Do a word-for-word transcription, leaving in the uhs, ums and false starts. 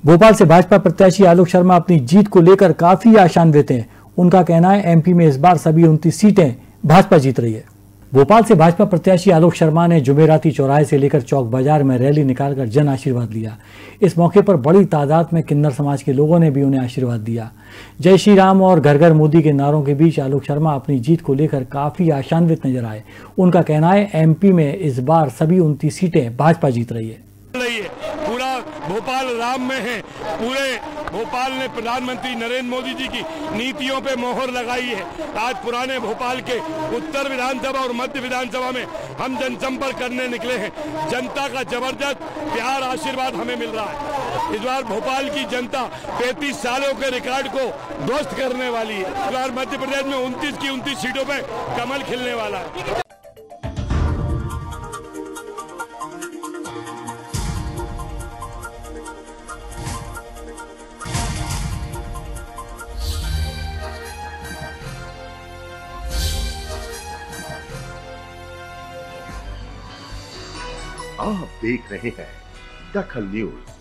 भोपाल से भाजपा प्रत्याशी आलोक शर्मा अपनी जीत को लेकर काफी आशान्वित हैं। उनका कहना है एमपी में इस बार सभी उनतीस सीटें भाजपा जीत रही है। भोपाल से भाजपा प्रत्याशी आलोक शर्मा ने जुमेराती चौराहे से लेकर चौक बाजार में रैली निकालकर जन आशीर्वाद लिया। इस मौके पर बड़ी तादाद में किन्नर समाज के लोगों ने भी उन्हें आशीर्वाद दिया। जय श्री राम और घर घर मोदी के नारों के बीच आलोक शर्मा अपनी जीत को लेकर काफी आशान्वित नजर आए। उनका कहना है एमपी में इस बार सभी उनतीस सीटें भाजपा जीत रही है। पूरा भोपाल राम में है। पूरे भोपाल ने प्रधानमंत्री नरेंद्र मोदी जी की नीतियों पे मोहर लगाई है। आज पुराने भोपाल के उत्तर विधानसभा और मध्य विधानसभा में हम जनसंपर्क करने निकले हैं। जनता का जबरदस्त प्यार आशीर्वाद हमें मिल रहा है। इस बार भोपाल की जनता पैंतीस सालों के रिकॉर्ड को ध्वस्त करने वाली है। इस बार मध्य प्रदेश में उनतीस की उनतीस सीटों पे कमल खिलने वाला है। आप देख रहे हैं दखल न्यूज।